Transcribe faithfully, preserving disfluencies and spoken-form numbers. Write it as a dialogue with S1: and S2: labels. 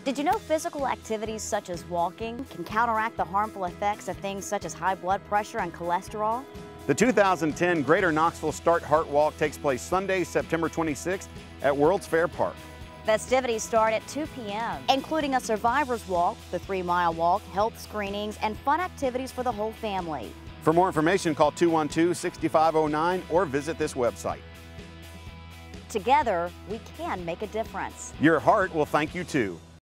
S1: Did you know physical activities such as walking can counteract the harmful effects of things such as high blood pressure and cholesterol?
S2: The two thousand ten Greater Knoxville Start Heart Walk takes place Sunday, September twenty-sixth at World's Fair Park.
S1: Festivities start at two p m, including a survivor's walk, the three-mile walk, health screenings, and fun activities for the whole family.
S2: For more information, call two one two, six five zero nine or visit this website.
S1: Together, we can make a difference.
S2: Your heart will thank you too.